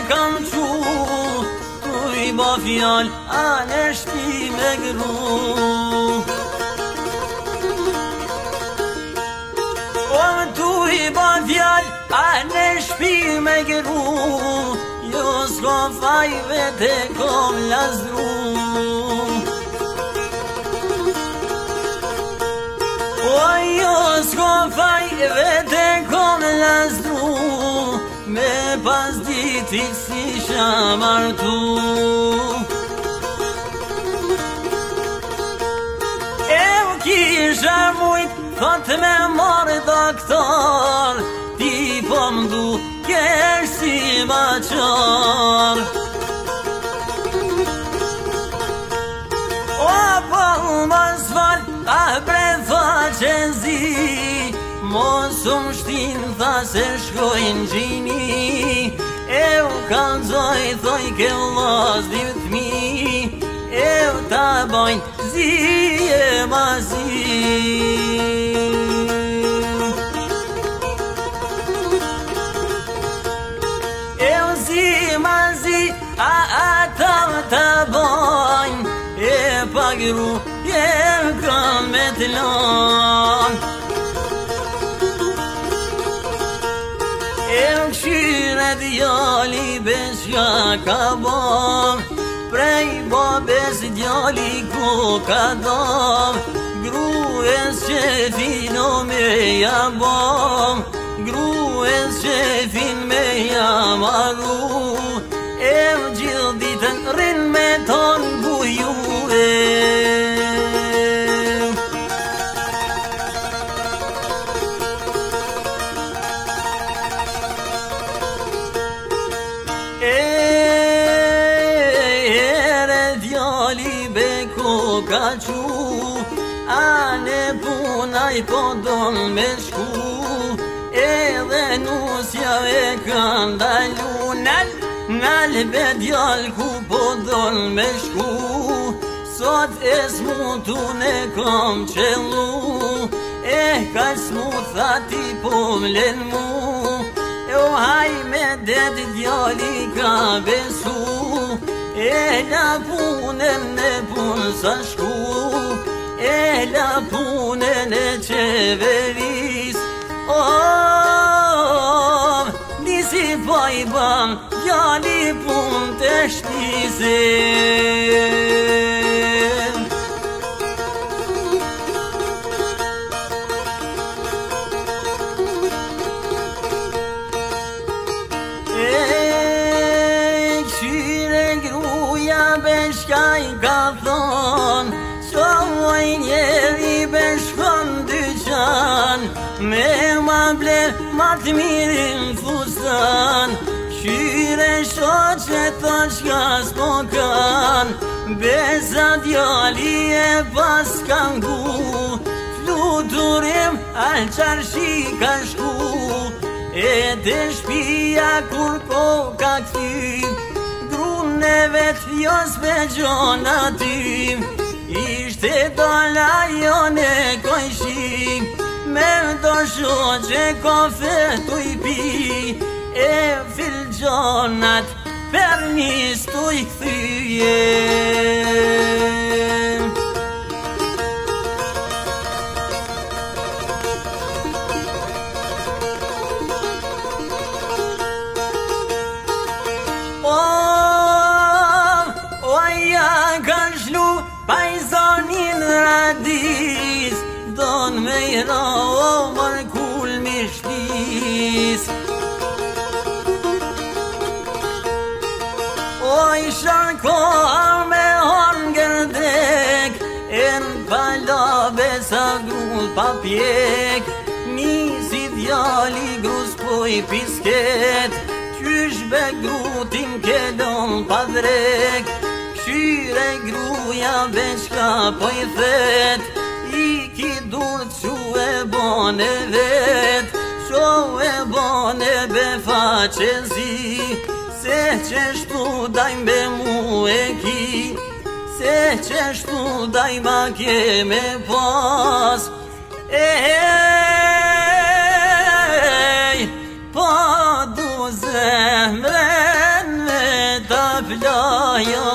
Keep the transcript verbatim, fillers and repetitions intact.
kam qu, tu i ba fjall, anë shpi me gru. O tu i ba fjall, anë shpi me gru, jo s'ka faj vete kom lazdru. O jo s'ka faj vete kom lazdru, me pas ditit si shamartu. E u kisha mujt, thot me marrë doktor, ti po mdu kesh si maqar. O po më s'fal, a bre tha që zi, mos u më shtin tha se shkojnë gjini. E u kalzoj thoj ke vllaz dhivët mi, e u ta bojnë zi e ma zi. E u zi ma zi, a ata ta bojnë, e pagru jem kam me të lanë. E u këshyre djali beshka ka bom, prej babes djali ku ka dom, grues që fino me ja bom, grues që fin me ja maru. E u gjithë ditën rrin me ton buju e. Ka qu, ane punaj po don me shku, edhe nusja e kan dalu, nal, nal be djall ku po don me shku. Sot e smutu ne kom qellu, e ka smutha ti po mlen mu. E o haj me det djalli ka besu, e la punën e punë sa shku, e la punën e qeveris. Oh, nisi pa i ban, djali punë të shtizem. Beshka i ka thon, qovoj njeri beshkon dyqan, me ma ble ma të mirin fustan. Qyre shoqe thon qka s'po kan, besa djali e pas kan gu, fluturim al qarshi ka shku, e të shpia kur po ka këthim. Ne vetë jo s'pe gjona tim, ishte dola jo ne kojshim, me do shoqe kafe tu i pi, e fil gjonat per nis tu i këthyjem. Pajzanin radis, don me i ra o markull mi shtis. O i sharkoar me hanger drek, en pala besa grull pa pjek. Nisi djali grus po i pisket, qysh be grutin kelon pa drek. Qyre gruja beshka po i thet, i ki dur qu e bone vet, qo e bone be faqezi, se qeshtu dajm be mu e ki, se qeshtu dajma ke me pas. Ej, po du zemren vlaja